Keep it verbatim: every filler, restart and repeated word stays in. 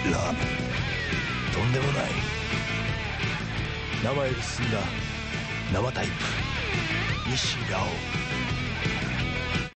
ラとんでもない。生より進んだ生タイプ西ラオウ。